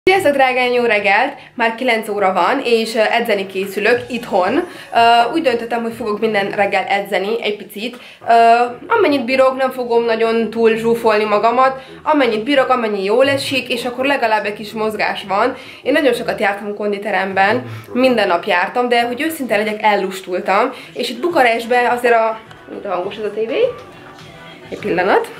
Sziasztok drágáim, jó reggelt! Már 9 óra van, és edzeni készülök itthon. Úgy döntöttem, hogy fogok minden reggel edzeni egy picit. Amennyit bírok, nem fogom nagyon túl zsúfolni magamat. Amennyit bírok, amennyi jól esik, és akkor legalább egy kis mozgás van. Én nagyon sokat jártam konditeremben, minden nap jártam, de hogy őszinte legyek, ellustultam. És itt Bukarestben azért de hangos ez a tévé. Egy pillanat.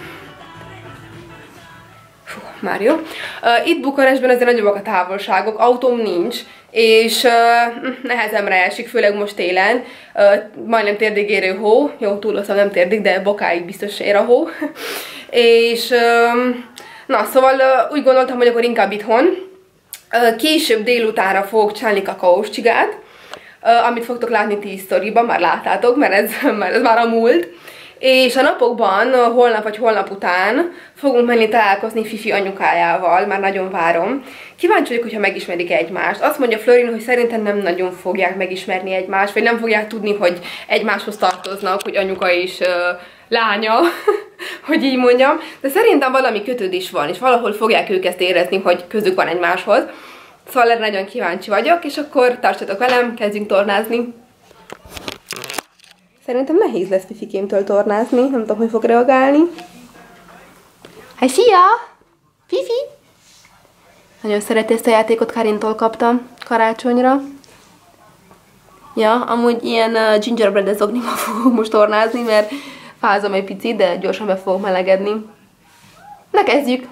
Már jó. Itt Bukarestben azért nagyobbak a távolságok, autóm nincs, és nehezemre esik, főleg most télen. Majdnem térdig érő hó, jó, túloztam, nem térdig, de bokáig biztos ér a hó. És na, szóval úgy gondoltam, hogy akkor inkább itthon. Később délutánra fogok csinálni kakaós csigát, amit fogtok látni 10 sztoriban, már láttátok, mert ez már a múlt. És a napokban, holnap vagy holnap után fogunk menni találkozni Fifi anyukájával, már nagyon várom. Kíváncsi vagyok, hogyha megismerik egymást. Azt mondja Florin, hogy szerintem nem nagyon fogják megismerni egymást, vagy nem fogják tudni, hogy egymáshoz tartoznak, hogy anyuka és lánya, hogy így mondjam. De szerintem valami kötődés van, és valahol fogják ők ezt érezni, hogy közük van egymáshoz. Szóval erre nagyon kíváncsi vagyok, és akkor tartsatok velem, kezdjünk tornázni. Szerintem nehéz lesz Fifikémtől tornázni, nem tudom, hogy fog reagálni. Hey, szia! Fifi! Nagyon szereti ezt a játékot, Karintól kaptam karácsonyra. Ja, amúgy ilyen gingerbread zoknival fogok most tornázni, mert fázom egy picit, de gyorsan be fogok melegedni. Na, kezdjük!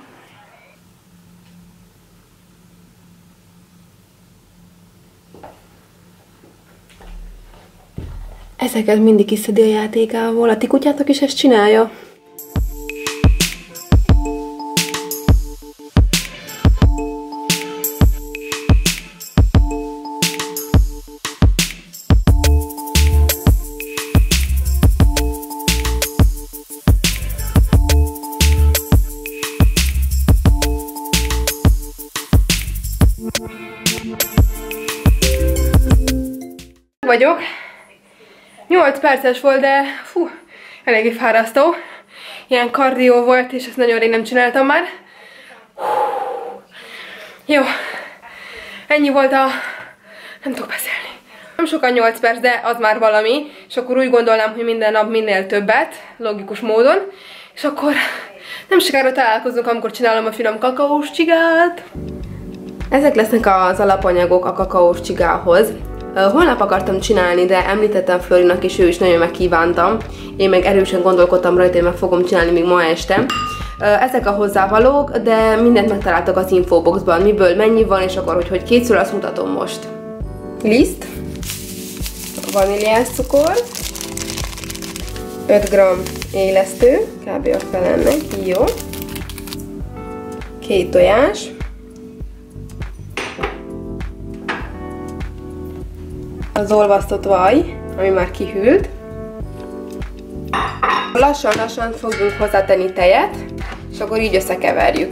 Ezeket mindig kiszedi a játékával. A ti kutyátok is ezt csinálja? Vagyok. 8 perces volt, de fú, eléggé fárasztó. Ilyen kardió volt, és ezt nagyon rég nem csináltam már. Jó. Ennyi volt nem tudok beszélni. Nem sokan 8 perc, de az már valami. És akkor úgy gondolnám, hogy minden nap minél többet, logikus módon. És akkor nem sokára találkozunk, amikor csinálom a finom kakaós csigát. Ezek lesznek az alapanyagok a kakaós csigához. Holnap akartam csinálni, de említettem Florinak, és ő is nagyon megkívántam. Én meg erősen gondolkodtam rajta, én meg fogom csinálni még ma este. Ezek a hozzávalók, de mindent megtaláltak az infoboxban, miből mennyi van, és akkor, hogy készül, azt mutatom most. Liszt, vaníliás cukor, 5 g élesztő, kb. A felennek, jó. 2 tojás. Az olvasztott vaj, ami már kihűlt. Lassan-lassan fogunk hozzátenni tejet, és akkor így összekeverjük.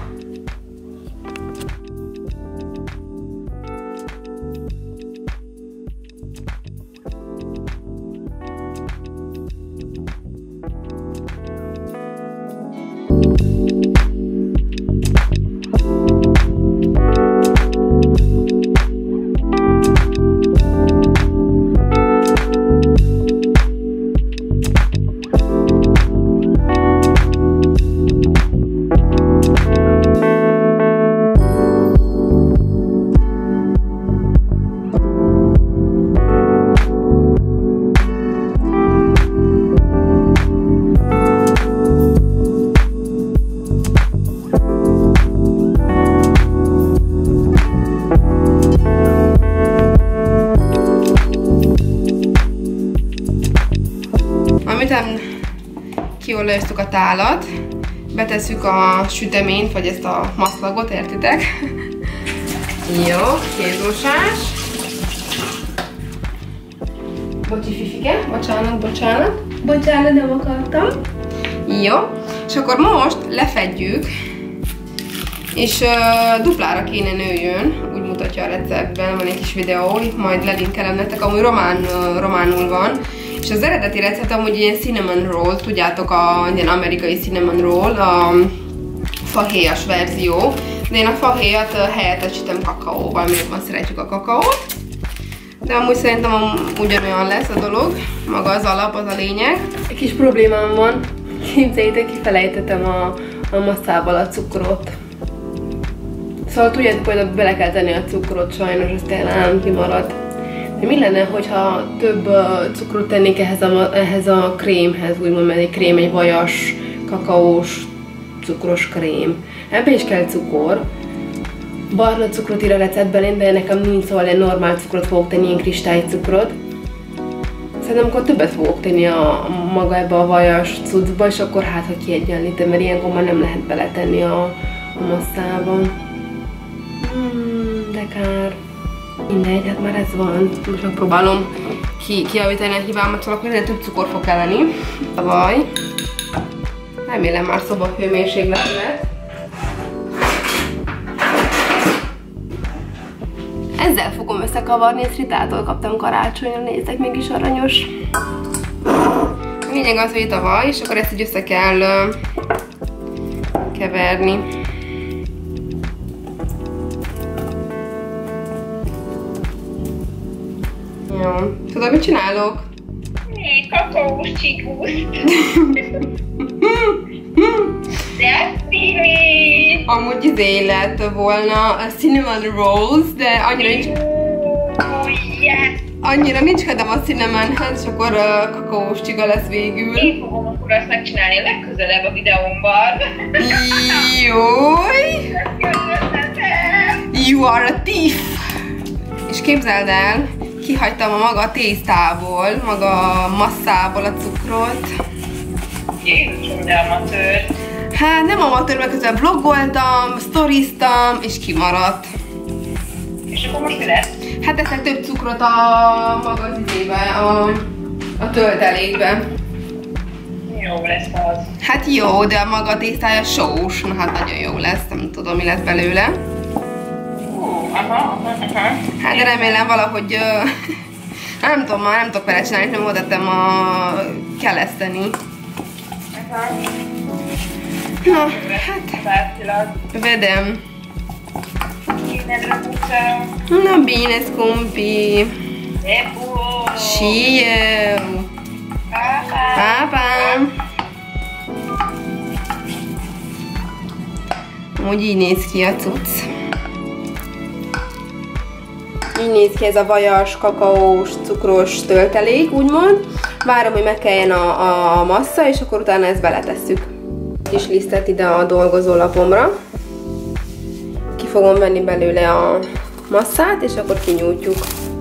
Miután kiolajoztuk a tálat, betesszük a süteményt, vagy ezt a maszlagot, értitek? Jó, kézmosás. Bocsi, Fifike, bocsánat. Bocsánat, nem akartam. Jó, és akkor most lefedjük, és duplára kéne nőjön, úgy mutatja a receptben, van egy kis videó, itt majd lelinkelem nektek, amúgy románul van. És az eredeti recept amúgy ilyen cinnamon roll, tudjátok, ilyen amerikai cinnamon roll, a fahéjas verzió, de De én a fa helyett helyettesítem kakaóval, mi jobban szeretjük a kakaót. De amúgy szerintem ugyanolyan lesz a dolog, maga az alap, az a lényeg. Egy kis problémám van, képzeljétek, kifelejtettem a masszából a cukrot. Szóval tudjátok, hogy bele kell tenni a cukrot, sajnos ez tényleg kimarad. De mi lenne, hogyha több cukrot tennék ehhez a krémhez, úgymond, mert egy krém, egy vajas, kakaós, cukros krém. Ebbe is kell cukor. Barna cukrot ír a receptben, de nekem nincs, szóval ilyen normál cukrot fogok tenni, ilyen kristálycukrot. Szerintem akkor többet fogok tenni maga ebbe a vajas cuccba, és akkor hát, hogy kiegyenlítem, mert ilyenkor már nem lehet beletenni a masszába. De kár. Mindegy, hát már ez van. Most megpróbálom kijavítani a hibámat, szóval akkor több cukor fog kelleni. A vaj. Remélem már szobahőmérséklet lett. Ezzel fogom összekavarni, ezt Ritától kaptam karácsonyra, nézzek, mégis aranyos. A lényeg az, hogy itt a vaj, és akkor ezt így össze kell keverni. Jó. Tudod, mit csinálok? Mi? Kakaós csiguszt. De szívi! Amúgy izé lett volna a cinnamon rolls, de annyira nincs kedvem a cinnamonhez, és akkor kakaós csiga lesz végül. Én fogom akkor azt megcsinálni legközelebb a videómban. Jój! You are a thief! És képzeld el, kihagytam a maga tésztából, maga masszából a cukrot. Jézusom, de amatőr. Hát nem amatőr, mert közben vlogoltam, sztoriztam, és kimaradt. És akkor most mi lesz? Hát teszek több cukrot a magazizébe, a töltelékbe. Jó lesz az. Hát jó, de a maga tésztája sós, na hát nagyon jó lesz, nem tudom, mi lesz belőle. Aha. Hát de remélem valahogy, nem tudom, már nem tudok vele csinálni, nem oda tettem keleszteni. Na, hát, vedem. Na, bine, scumpi. Și eu. Pa, pa. Úgy így néz ki a cucc. Így néz ki ez a vajas, kakaós, cukros töltelék, úgymond. Várom, hogy megkeljen a massza, és akkor utána ezt beletesszük. Kis lisztet ide a dolgozólapomra. Ki fogom venni belőle a masszát, és akkor kinyújtjuk.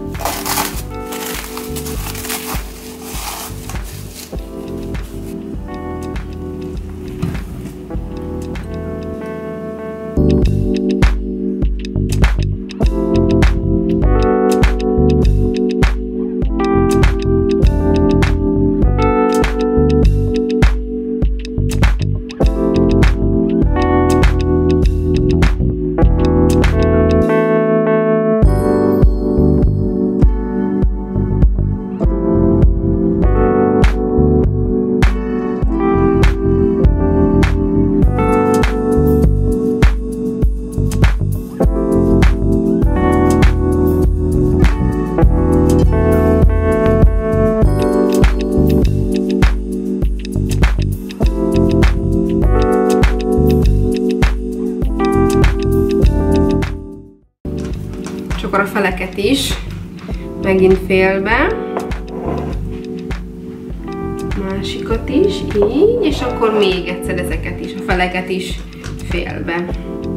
Akkor a feleket is megint félbe, másikat is, így, és akkor még egyszer ezeket is, a feleket is félbe.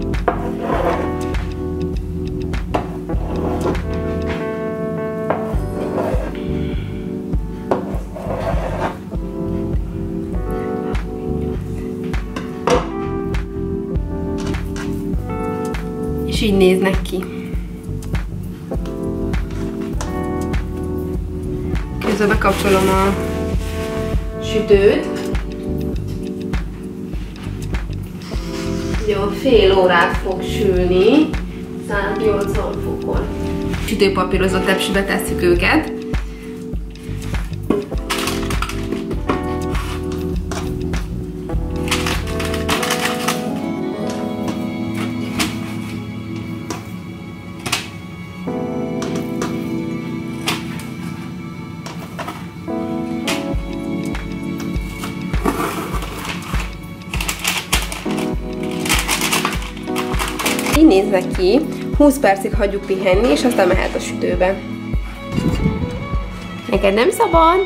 És így néznek ki. Közben bekapcsolom a sütőt. Jó, fél órát fog sülni, 180 fokon. Sütőpapírozott tepsibe tesszük őket. néznek ki. 20 percig hagyjuk pihenni, és aztán mehet a sütőbe. Neked nem szabad?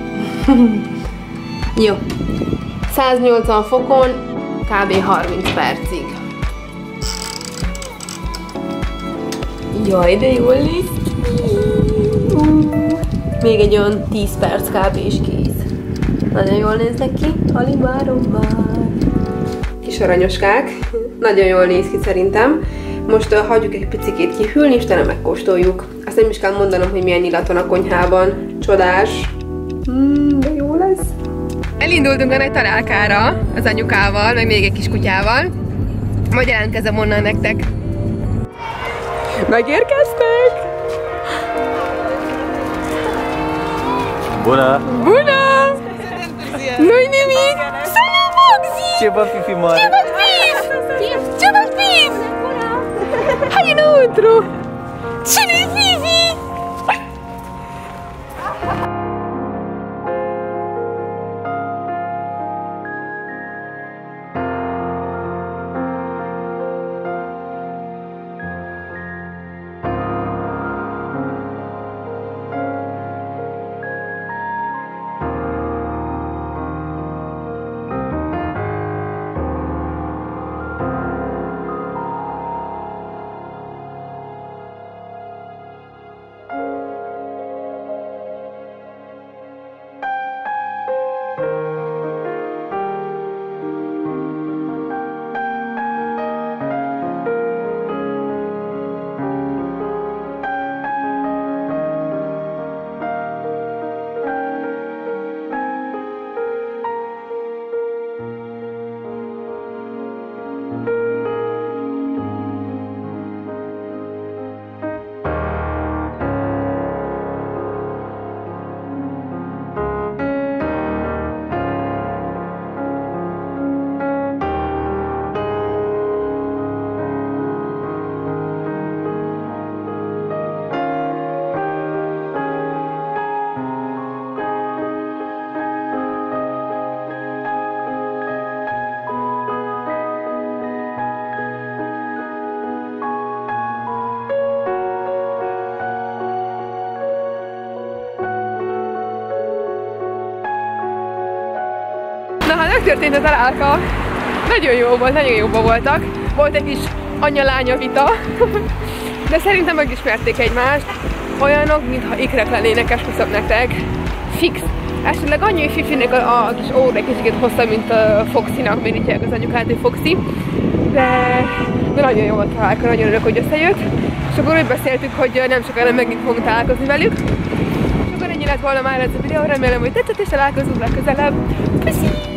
Jó. 180 fokon, kb. 30 percig. Jaj, de jól néz ki! Még egy olyan 10 perc kb. És kész. Nagyon jól néznek ki. Alig várom már. Kis aranyoskák. Nagyon jól néz ki szerintem. Most hagyjuk egy picikét kihűlni, és utána megkóstoljuk. Azt nem is kell mondanom, hogy milyen illat van a konyhában. Csodás. De jó lesz. Elindultunk a nagy találkára az anyukával, meg még egy kis kutyával. Majd jelentkezem onnan nektek. Megérkeztek! Bună! Bună! Nu-i nimic! Salut, Moxie! Ce vă fi mare? Ce vă fi? Ce vă fi? Hai înăuntru! Cine-i Fifi? Na hát megtörtént a találka. Nagyon jó volt, nagyon jóban voltak. Volt egy kis anya-lánya vita, de szerintem megismerték egymást. Olyanok, mintha ikrek lennének, esküszöm nektek. Fix. Esetleg annyi, hogy Fifinek a kis óra egy kicsit hosszabb, mint a Foxy-nak, még így az anyukát, hogy Foxy. De nagyon jó volt találka, nagyon örülök, hogy összejött. És akkor úgy beszéltük, hogy nem sokára megint fogunk találkozni velük. És akkor ennyi lett volna már ez a videó, remélem, hogy tetszett, és találkozunk legközelebb. Puszi!